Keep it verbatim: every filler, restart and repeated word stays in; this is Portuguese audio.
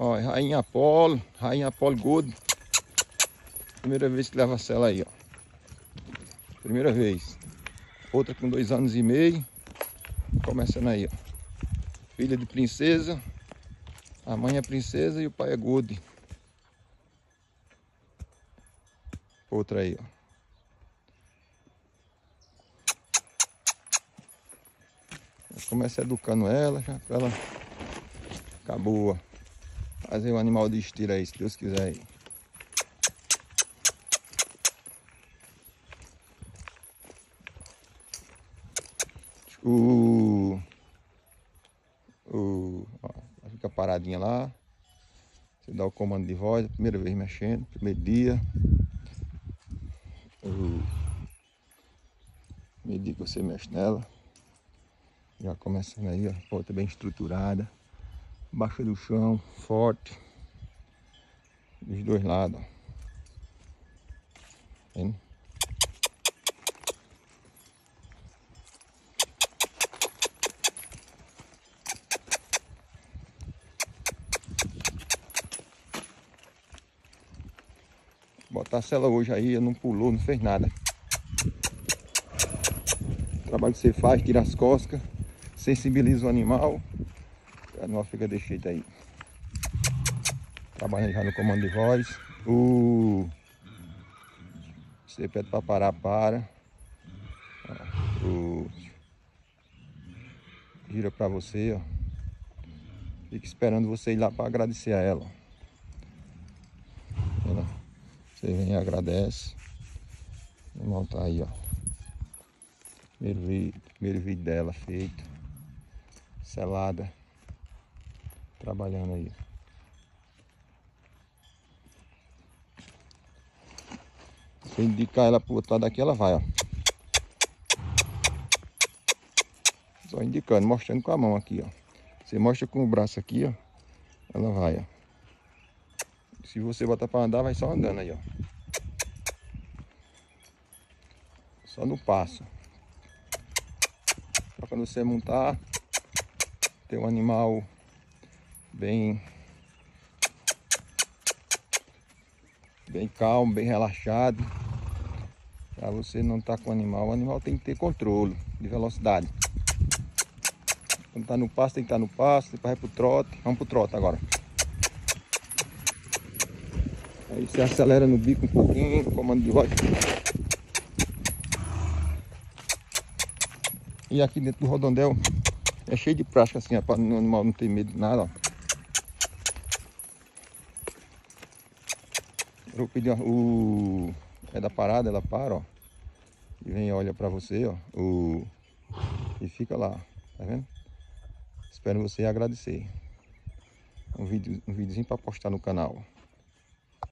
Ó, Rainha Apolo, Rainha Apolo Gold. Primeira vez que leva a sela aí, ó. Primeira vez. Outra com dois anos e meio. Começando aí, ó. Filha de princesa. A mãe é princesa e o pai é Gold. Outra aí, ó. Começa educando ela, já pra ela ficar boa. Fazer um animal de estilo aí, se Deus quiser aí. O, o, ó, fica paradinha lá. Você dá o comando de voz, primeira vez mexendo, primeiro dia. O primeiro dia que você mexe nela. Já começando aí, ó, outra bem estruturada. Baixa do chão, forte. Dos dois lados, ó. Vendo? Botar a sela hoje aí, não pulou, não fez nada. O trabalho que você faz, tira as coscas, sensibiliza o animal. O animal fica desse jeito aí. Trabalhando já no comando de voz. Uh, você pede para parar, para. Uh, gira para você, ó. Fica esperando você ir lá para agradecer a ela. Ela, você vem e agradece. O animal tá aí, ó. Primeiro vídeo, primeiro vídeo dela feito. Selada. Trabalhando aí. Se indicar ela pro outro lado daqui, ela vai, ó. Só indicando, mostrando com a mão aqui, ó. Você mostra com o braço aqui, ó. Ela vai, ó. Se você botar pra andar, vai só andando aí, ó. Só no passo. Pra quando você montar, ter um animal bem... Bem calmo, bem relaxado. Pra você não estar com o animal. O animal tem que ter controle de velocidade. Quando tá no passo, tem que estar no passo. Depois vai pro trote. Vamos pro trote agora. Aí você acelera no bico um pouquinho, comando de voz. E aqui dentro do rodondel é cheio de prática assim, ó, para o animal não ter medo de nada, ó. Eu vou pedir, ó, o... é da parada, ela para, ó. E vem e olha pra você, ó. O... E fica lá, tá vendo? Espero você agradecer. Um vídeo, um videozinho para postar no canal.